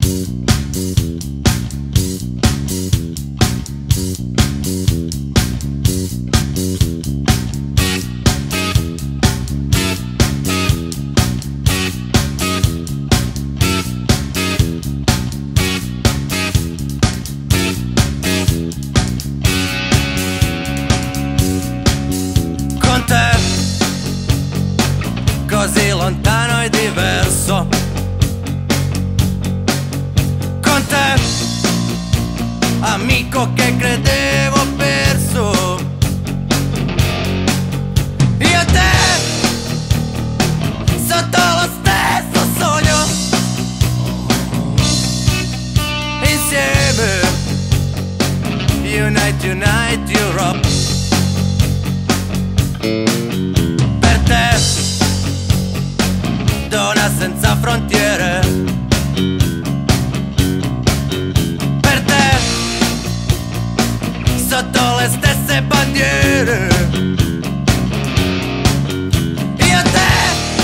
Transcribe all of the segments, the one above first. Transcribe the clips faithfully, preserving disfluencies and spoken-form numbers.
Così lontano e diverso. Con te, amico che credevo perso. Io e te, sotto lo stesso sogno, insieme. Unite, unite Europe. Per te, donna senza frontiere. Per te, sotto le stesse bandiere. Io e te,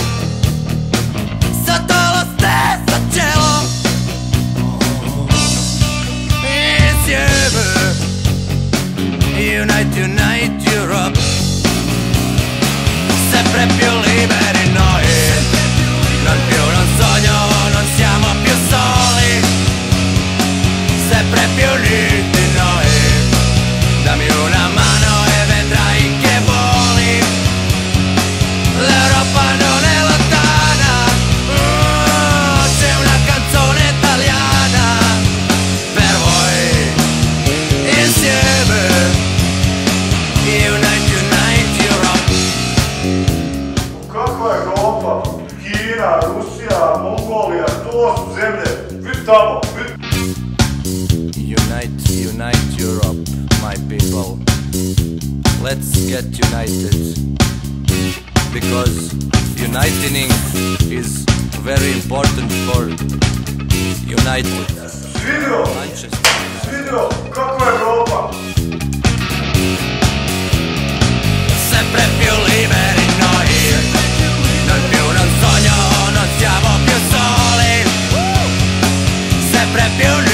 sotto lo stesso cielo, insieme. Unite, unite Europe. Sempre più liberi noi. Non più un sogno, non siamo più soli. Sempre più uniti noi. Dammi una mano e vedrai che voli. L'Europa non è lontana. Oh, c'è una canzone italiana per voi. Insieme. Unite, unite Europe. Kakva Evropa? Kina, Rusija, Mongolija, to su zemlje. Vid tamo, vid. Unite, unite Europe, my people. Let's get united. Because uniting is very important for United. Svidro, Svidro, kakva Evropa? Sempre più liberi noi. Non più un sogno, non siamo più soli. Sempre più